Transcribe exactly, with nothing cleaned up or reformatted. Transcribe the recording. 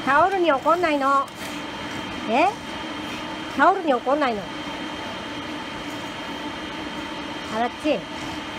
タオルに怒んないの。えタオルに怒んないの。あらっち。